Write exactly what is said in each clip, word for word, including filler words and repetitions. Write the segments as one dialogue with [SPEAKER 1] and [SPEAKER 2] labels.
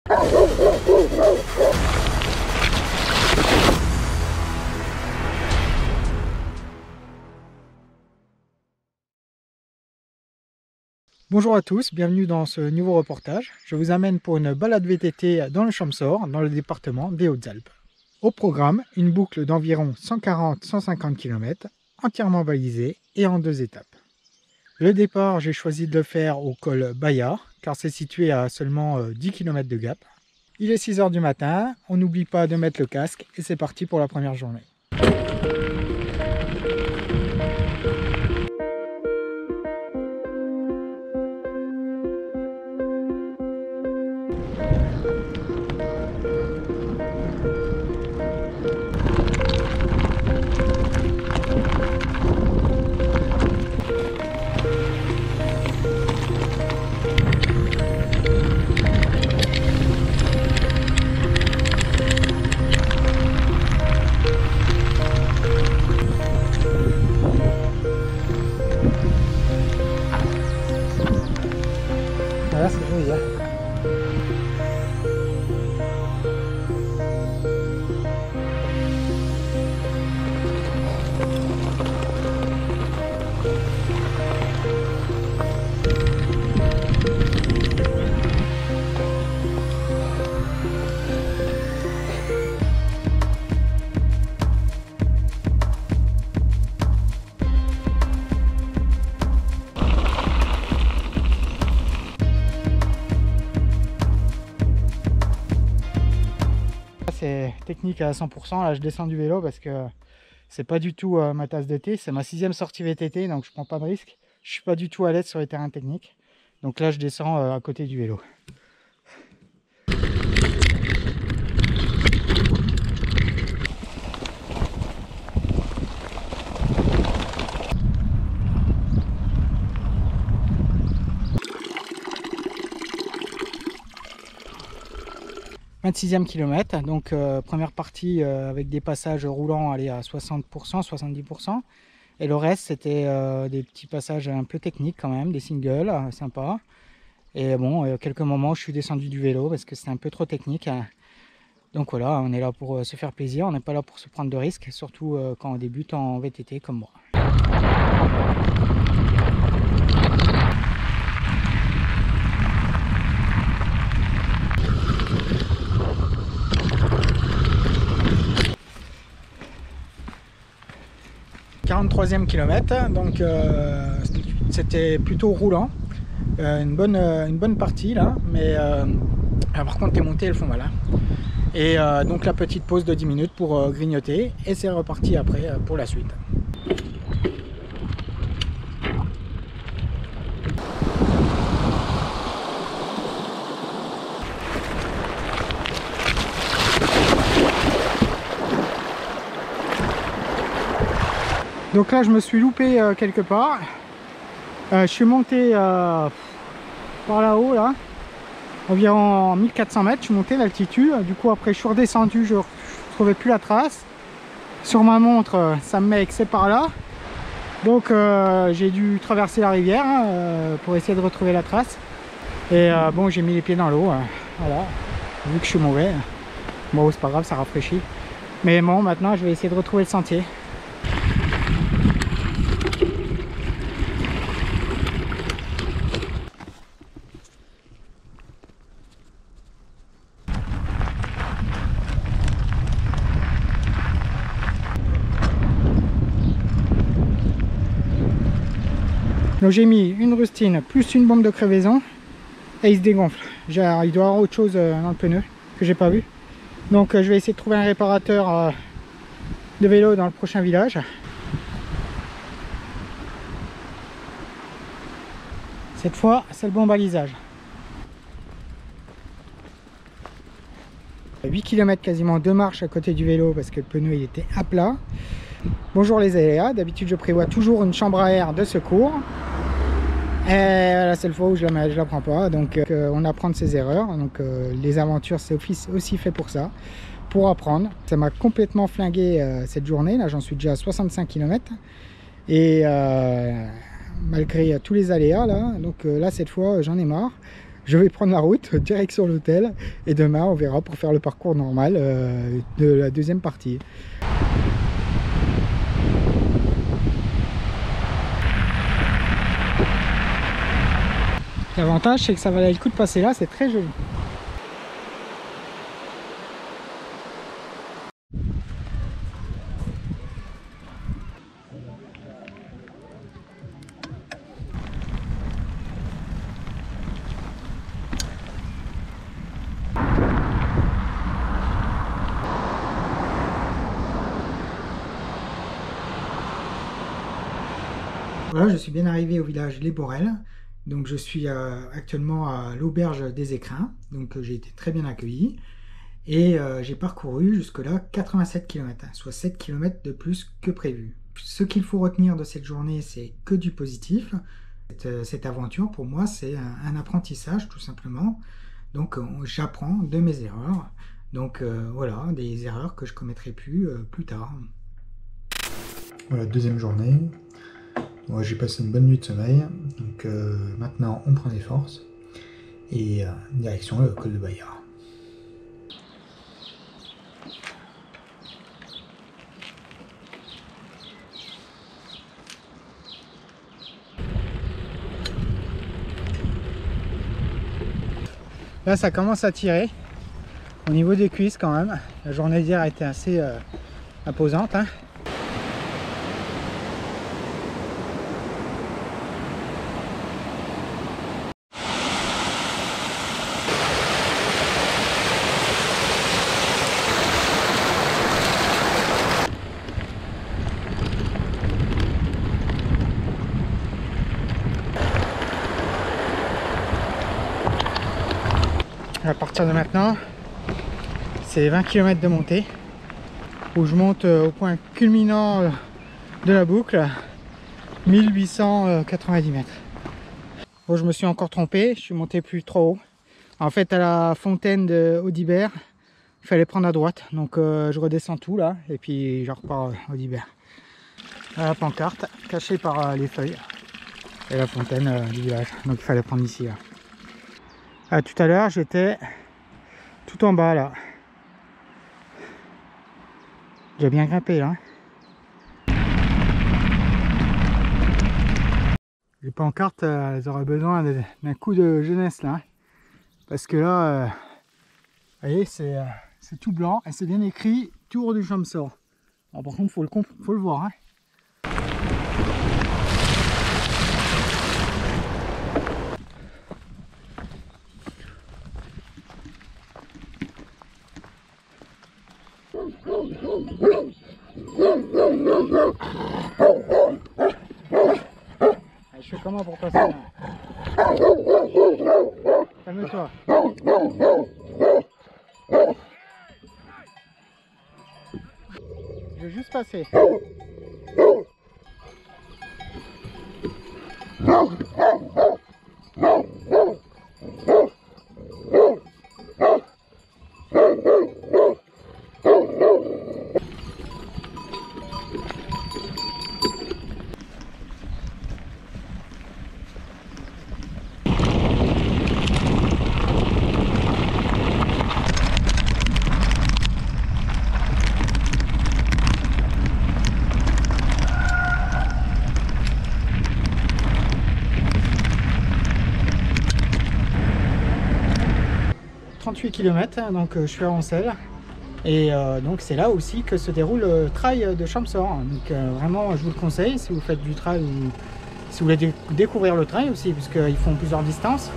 [SPEAKER 1] Bonjour à tous, bienvenue dans ce nouveau reportage. Je vous amène pour une balade V T T dans le Champsaur, dans le département des Hautes-Alpes. Au programme, une boucle d'environ cent quarante à cent cinquante kilomètres, entièrement balisée et en deux étapes. Le départ, j'ai choisi de le faire au col Bayard, car c'est situé à seulement dix kilomètres de Gap. Il est six heures du matin, on n'oublie pas de mettre le casque et c'est parti pour la première journée. Là, c'est joli, hein. C'est technique à cent pour cent. Là, je descends du vélo parce que c'est pas du tout euh, ma tasse de thé. C'est ma sixième sortie V T T, donc je prends pas de risque. Je suis pas du tout à l'aise sur les terrains techniques. Donc là, je descends euh, à côté du vélo. vingt-sixième kilomètre, donc euh, première partie euh, avec des passages roulants allez, à soixante pour cent, soixante-dix pour cent. Et le reste, c'était euh, des petits passages un peu techniques quand même, des singles, euh, sympas. Et bon, euh, quelques moments, je suis descendu du vélo parce que c'était un peu trop technique. Hein. Donc voilà, on est là pour euh, se faire plaisir, on n'est pas là pour se prendre de risques, surtout euh, quand on débute en V T T comme moi. quarante-troisième kilomètre, donc euh, c'était plutôt roulant, euh, une, bonne, une bonne partie là, mais euh, par contre les montées elles font mal. Hein. Et euh, donc la petite pause de dix minutes pour euh, grignoter et c'est reparti après euh, pour la suite. Donc là je me suis loupé euh, quelque part, euh, je suis monté euh, par là-haut là, environ mille quatre cents mètres, je suis monté l'altitude, du coup après je suis redescendu, je ne trouvais plus la trace, sur ma montre ça me met que c'est par là, donc euh, j'ai dû traverser la rivière hein, euh, pour essayer de retrouver la trace, et euh, bon j'ai mis les pieds dans l'eau, hein, voilà, vu que je suis mauvais, bon c'est pas grave ça rafraîchit, mais bon maintenant je vais essayer de retrouver le sentier. Donc j'ai mis une rustine plus une bombe de crevaison et il se dégonfle. Genre, il doit y avoir autre chose dans le pneu que j'ai pas vu. Donc je vais essayer de trouver un réparateur de vélo dans le prochain village. Cette fois c'est le bon balisage. huit kilomètres quasiment de marche à côté du vélo parce que le pneu il était à plat. Bonjour les aléas, d'habitude je prévois toujours une chambre à air de secours. Et la seule fois où je la, je la prends pas, donc euh, on apprend de ses erreurs. Donc euh, les aventures c'est aussi fait pour ça, pour apprendre. Ça m'a complètement flingué euh, cette journée, là j'en suis déjà à soixante-cinq kilomètres. Et euh, malgré tous les aléas là, donc euh, là cette fois j'en ai marre. je vais prendre la route direction l'hôtel et demain on verra pour faire le parcours normal euh, de la deuxième partie. L'avantage c'est que ça valait le coup de passer là, c'est très joli. Voilà, je suis bien arrivé au village Les Borelles. Donc je suis euh, actuellement à l'auberge des Écrins. Donc euh, j'ai été très bien accueilli. Et euh, j'ai parcouru jusque-là quatre-vingt-sept kilomètres, soit sept kilomètres de plus que prévu. Ce qu'il faut retenir de cette journée, c'est que du positif. Cette, euh, cette aventure, pour moi, c'est un, un apprentissage, tout simplement. Donc euh, j'apprends de mes erreurs. Donc euh, voilà, des erreurs que je commettrai plus euh, plus tard. Voilà, deuxième journée. Moi, j'ai passé une bonne nuit de sommeil, donc euh, maintenant on prend des forces et euh, direction le col de Bayard. Là, ça commence à tirer au niveau des cuisses quand même. La journée d'hier a été assez euh, imposante, hein. À partir de maintenant, c'est vingt kilomètres de montée où je monte au point culminant de la boucle, mille huit cent quatre-vingt-dix mètres. Bon, je me suis encore trompé, je suis monté plus trop haut. En fait, à la fontaine de Audibert, il fallait prendre à droite, donc euh, je redescends tout là et puis je repars à Audibert. À la pancarte, cachée par euh, les feuilles et la fontaine euh, du village, donc il fallait prendre ici là. Ah, tout à l'heure, j'étais tout en bas là. J'ai bien grimpé là. Les pancartes, euh, elles auraient besoin d'un coup de jeunesse là. Parce que là, euh, vous voyez, c'est euh, tout blanc et c'est bien écrit Tour du Champsaur. Alors, par contre, il faut le, faut le voir. Hein. Je fais comment pour passer là? Calme-toi. Je vais juste passer. trente-huit kilomètres, donc euh, je suis à Ancel et euh, donc c'est là aussi que se déroule le trail de Champsaur. Donc euh, vraiment je vous le conseille si vous faites du trail ou si vous voulez dé découvrir le trail aussi, puisqu'ils font plusieurs distances.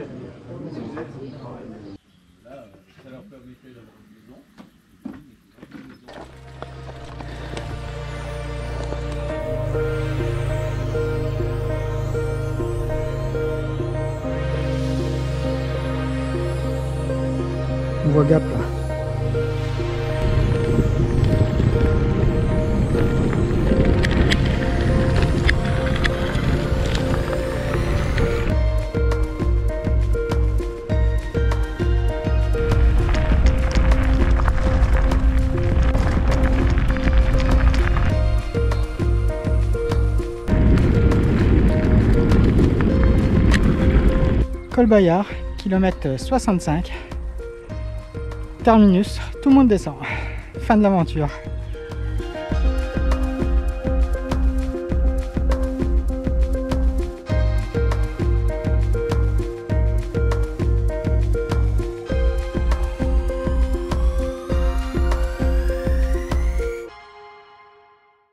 [SPEAKER 1] On voit Gap là. Col Bayard, kilomètre soixante-cinq. Terminus, tout le monde descend. Fin de l'aventure.